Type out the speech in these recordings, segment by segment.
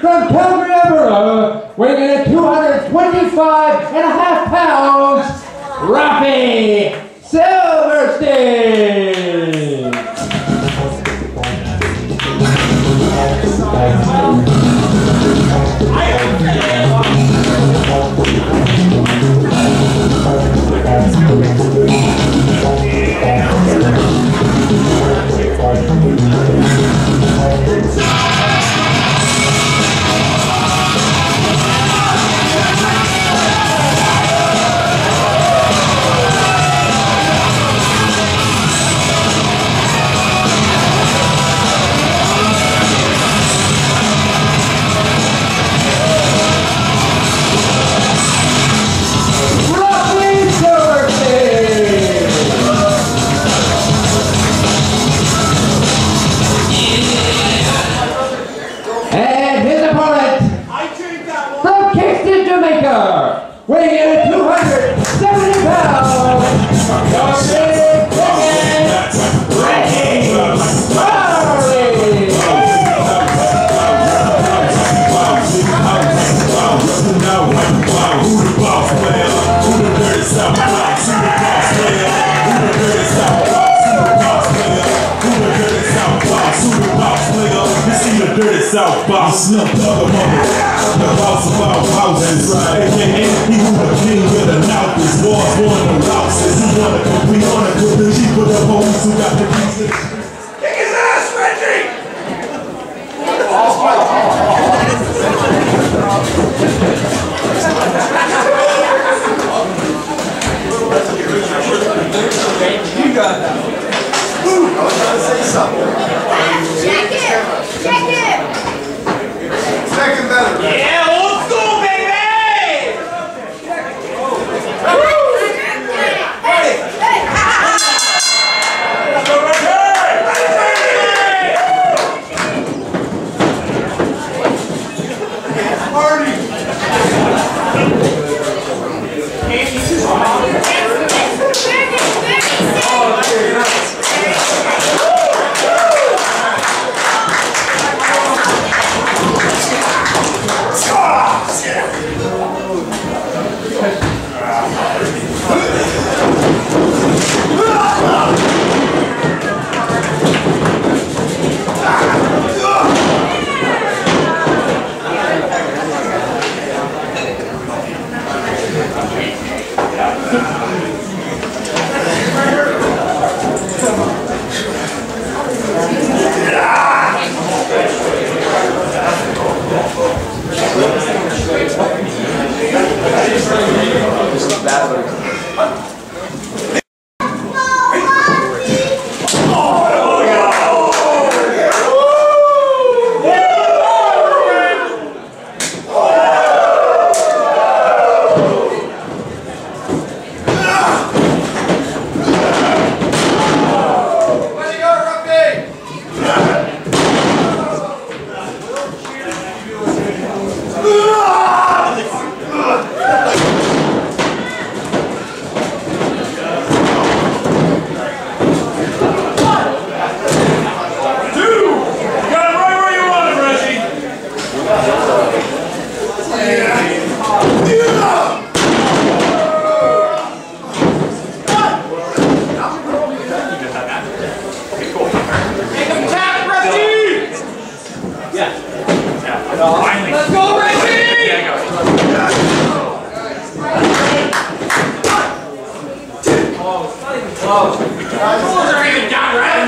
from Calgary, Alberta, weighing in at 225.5 pounds, Rafi Silverstein. Weighing in at 270 pounds, South boss, Slim Thug mother, the boss of our houses, aka he who the king with the mouth is wars, born the louses, he wanna compete on it with the G for the homies who got the pieces. Kick his ass, Reggie! You got that. I was trying to say something. Check it! Check it! Second better. Yeah, old school, baby! Let's go, Reggie! Yeah, I got Close. Rules are even down, right?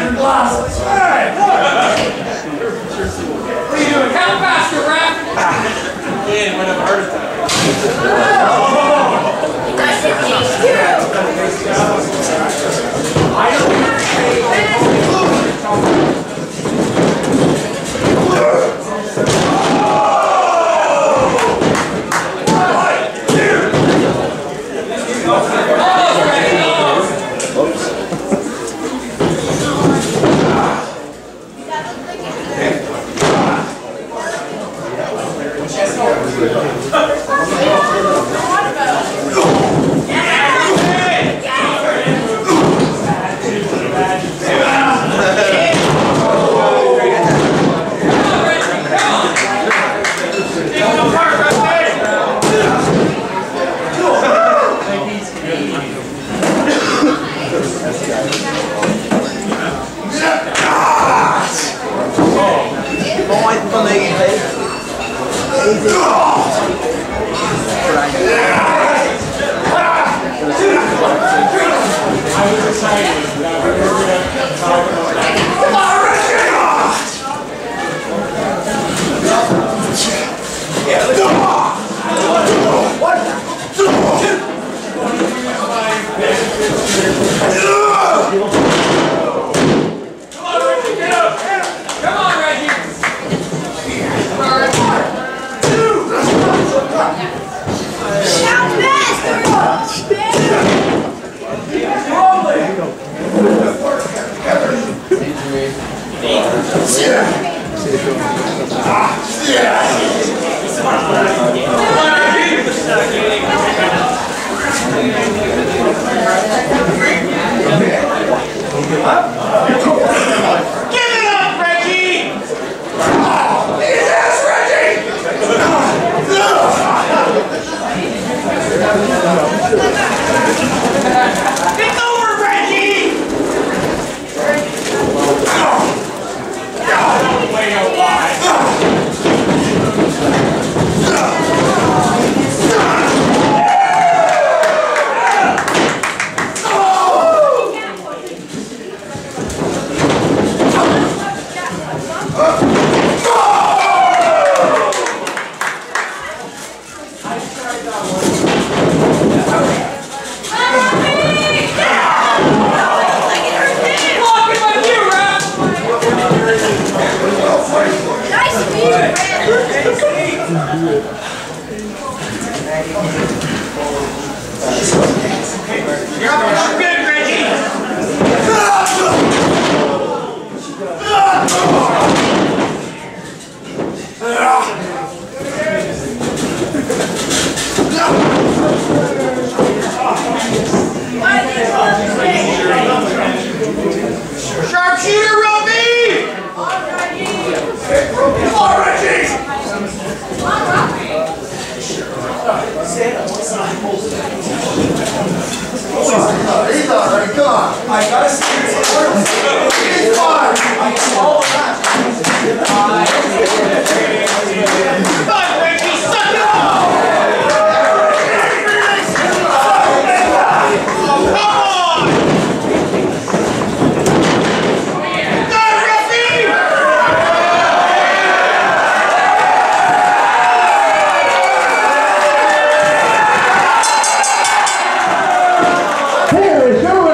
What are you doing? Count faster, ref! Yeah, might have a heart attack. Come on! Mooi van de idee. I was excited that we were going to talk about that. Come on, Reggie! Come on, Reggie, get up! Come on, Reggie! Shout faster! Give it up, Reggie! Yes, Reggie! It's over, Reggie! Wait a while. Blocking my cue, ref! Nice speed, Red. You're good, Reggie! Sharpshooter, Robbie! Come on, Reggie! He's alright, come on. I gotta see it. He's fine. I can all that. Come on, Reggie, suck it up! Come on! Go, Ruffy! Here is your